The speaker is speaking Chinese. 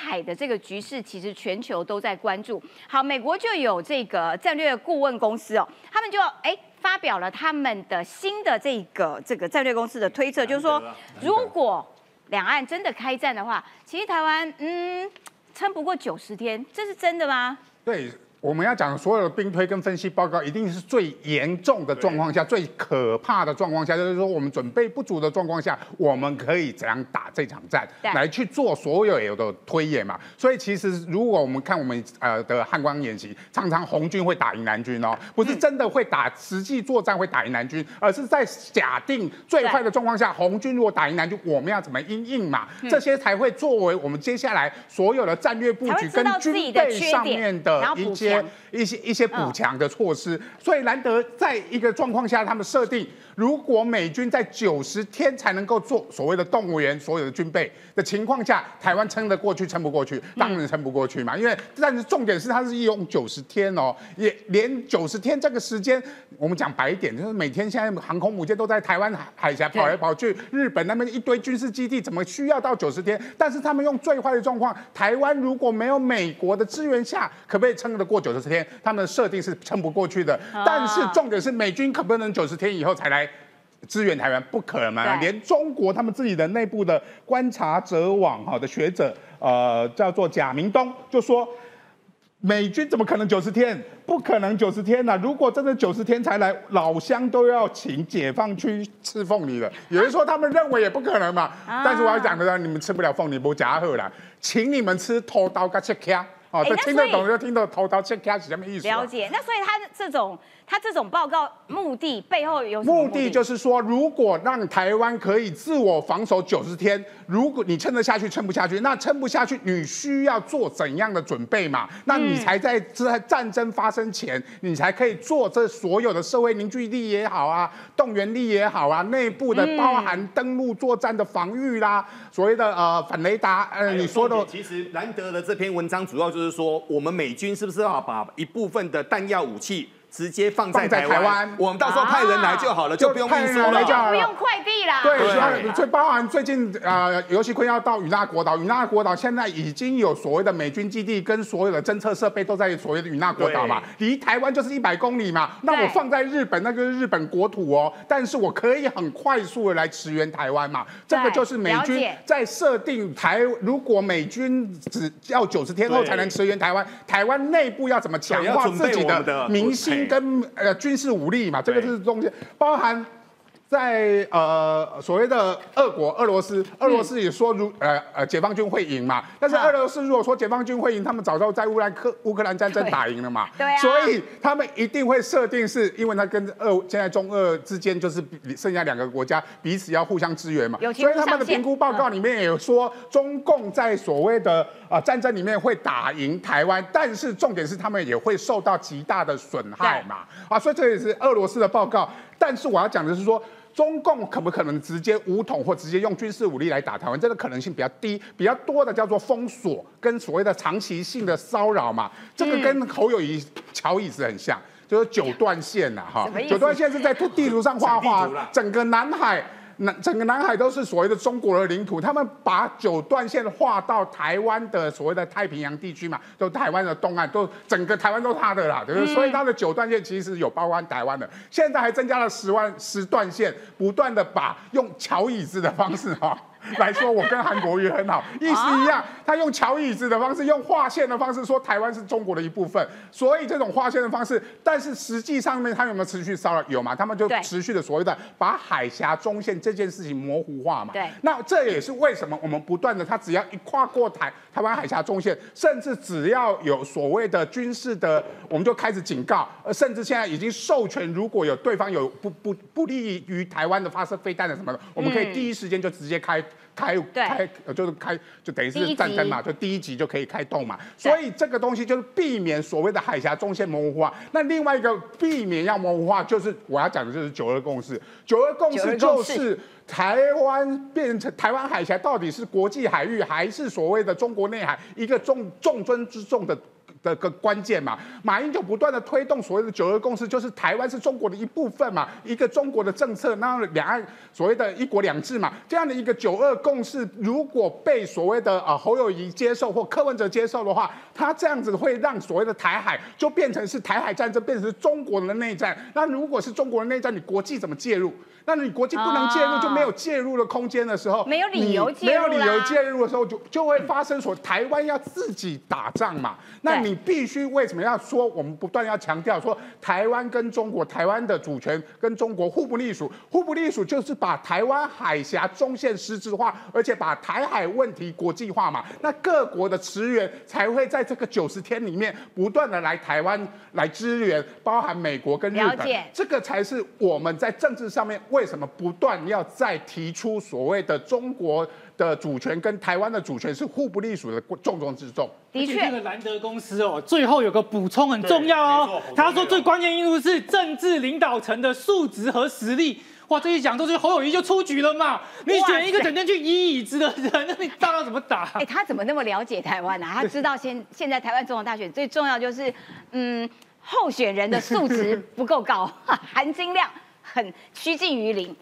海的这个局势，其实全球都在关注。好，美国就有这个战略顾问公司哦，他们就发表了他们的新的这个战略公司的推测，就是说，如果两岸真的开战的话，其实台湾撑不过90天，这是真的吗？ 对。我们要讲所有的兵推跟分析报告，一定是最严重的状况下、最可怕的状况下，就是说我们准备不足的状况下，我们可以怎样打这场战，来去做所有的推演嘛。所以其实如果我们看我们的汉光演习，常常红军会打赢蓝军哦，不是真的会打实际作战会打赢蓝军，而是在假定最坏的状况下，红军如果打赢蓝军，我们要怎么因应嘛？这些才会作为我们接下来所有的战略布局跟军备上面的一些补强的措施，所以兰德在一个状况下，他们设定，如果美军在90天才能够做所谓的动员所有的军备的情况下，台湾撑得过去，撑不过去，当然撑不过去嘛。因为但是重点是，它是用90天哦，也连90天这个时间，我们讲白一点，就是每天现在航空母舰都在台湾海峡跑来跑去，日本那边一堆军事基地，怎么需要到90天？但是他们用最坏的状况，台湾如果没有美国的支援下，可不可以撑得过90天？他们的设定是撑不过去的，但是重点是美军可不能90天以后才来支援台湾，不可能嘛？连中国他们自己的内部的观察者网的学者，叫做贾明东就说，美军怎么可能90天？不可能90天呐！如果真的90天才来，老乡都要请解放区吃凤梨了。有人说他们认为也不可能嘛，但是我要讲的是，你们吃不了凤梨，不假好啦，请你们吃偷刀跟切卡。这听得懂就听得头刀切开是什么意思？ 了解。那所以他这种报告目的背后有什么目的？就是说，如果让台湾可以自我防守90天，如果你撑得下去，撑不下去，那撑不下去，你需要做怎样的准备嘛？那你才在战争发生前，你才可以做这所有的社会凝聚力也好啊，动员力也好啊，内部的包含登陆作战的防御啦，所谓的反雷达，你说的。 其实兰德的这篇文章主要就是说，我们美军是不是要把一部分的弹药武器直接放在台湾，我们到时候派人来就好了，就不用运输了， 不用快递啦。 对，所以包含最近尤锡坤要到与那国岛，与那国岛现在已经有所谓的美军基地跟所有的侦测设备都在所谓的与那国岛嘛，离台湾就是100公里嘛。那我放在日本，那个是日本国土哦，但是我可以很快速的来驰援台湾嘛。这个就是美军在设定如果美军只要90天后才能驰援台湾，台湾内部要怎么强化自己的民心跟军事武力嘛，这个是中间包含在所谓的俄罗斯也说解放军会赢嘛，但是俄罗斯如果说解放军会赢，他们早就在乌克兰战争打赢了嘛， 对啊， 所以他们一定会设定是因为他跟现在中俄之间就是剩下2个国家彼此要互相支援嘛，所以他们的评估报告里面也有说，中共在所谓的战争里面会打赢台湾，但是重点是他们也会受到极大的损害嘛，所以这也是俄罗斯的报告，但是我要讲的是说，中共可不可能直接武统或直接用军事武力来打台湾？这个可能性比较低，比较多的叫做封锁跟所谓的长期性的骚扰嘛。这个跟侯友宜乔椅子很像，就是9段线呐，9段线是在地图上画整个南海。整个南海都是所谓的中国的领土，他们把9段线划到台湾的所谓的太平洋地区嘛，都台湾的东岸，都整个台湾都是他的啦，对不对？所以它的9段线其实有包含台湾的，现在还增加了10段线，不断的把用乔椅子的方式来说，我跟韩国瑜很好，意思一样。他用乔椅子的方式，用划线的方式说台湾是中国的一部分，所以这种划线的方式，但是实际上面他有没有持续骚扰？有嘛？他们就持续的所谓的把海峡中线这件事情模糊化嘛。 对。 那这也是为什么我们不断的，他只要一跨过台湾海峡中线，甚至只要有所谓的军事的，我们就开始警告，甚至现在已经授权，如果有对方有不利于台湾的发射飞弹的什么的，我们可以第一时间就直接开，就等于是战争嘛，就第1集就可以开动嘛。所以这个东西就是避免所谓的海峡中线模糊化。那另外一个避免要模糊化，就是我要讲的就是9·2共识。9·2共识就是台湾变成台湾海峡到底是国际海域还是所谓的中国内海，一个重中之重的个关键嘛。马英九不断的推动所谓的9·2共识，就是台湾是中国的一部分嘛，一个中国的政策，那两岸所谓的1国2制嘛，这样的一个9·2共共识如果被所谓的侯友宜接受或柯文哲接受的话，他这样子会让所谓的台海就变成是台海战争，变成是中国的内战。那如果是中国的内战，你国际怎么介入？那你国际不能介入，就没有介入的空间的时候， 没有理由介入， 没有理由介入的时候，就会发生说台湾要自己打仗嘛。那你必须为什么要说我们不断要强调说台湾跟中国，台湾的主权跟中国互不隶属？互不隶属就是把台湾海峡中线实质化，而且把台海问题国际化嘛。那各国的驰援才会在这个90天里面不断的来台湾来支援，包含美国跟日本，这个才是我们在政治上面为什么不断要再提出所谓的中国的主权跟台湾的主权是互不隶属的重中之重。 的确，这个兰德公司哦，最后有个补充很重要哦，他说最关键因素是政治领导层的素质和实力。哇，这一讲，就是侯友宜就出局了嘛？你选一个整天去移椅子的人，那你仗要怎么打？ 他怎么那么了解台湾啊？他知道现在台湾总统大选最重要就是，候选人的素质不够高，含金量很趋近于零。